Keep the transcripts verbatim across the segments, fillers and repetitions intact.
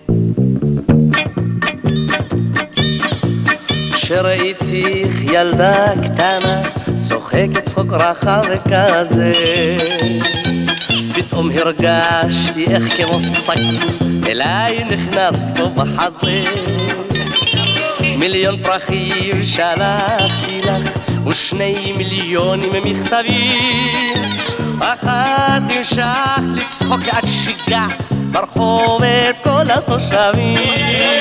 כשראיתיך ילדה קטנה, צוחקת צחוק רחב וכזה, פתאום הרגשתי איך כמו סכין אליי נכנסת פה בחזה. מיליון פרחים שלחתי לך ושני מיליונים מכתבים, אחת המשכת לצחוק עד שיגעת ברחוב את כל התושבים.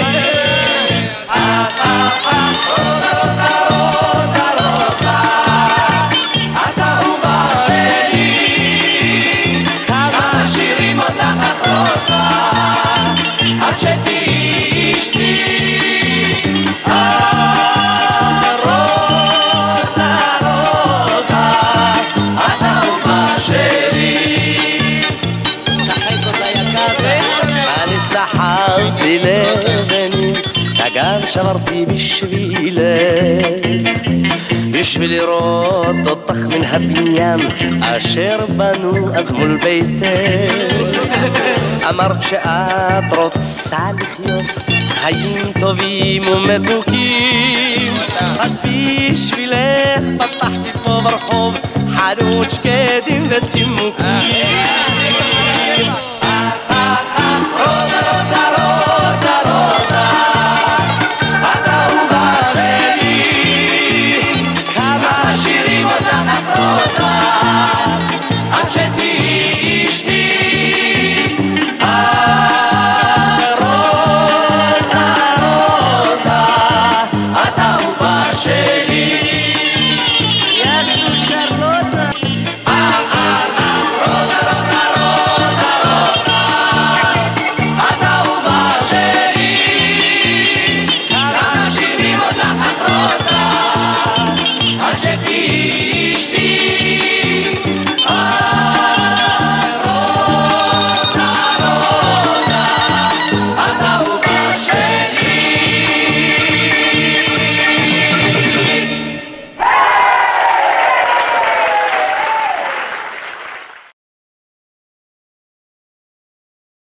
סחרתי לבני, תגר שברתי בשבילך, בשביל לראות אותך מן הבניין אשר בנו אז מול ביתך. אמרת שאת רוצה לחיות חיים טובים ומתוקים, אז בשבילך פתחתי פה ברחוב חנות שקדים וצימוקים. Argentina.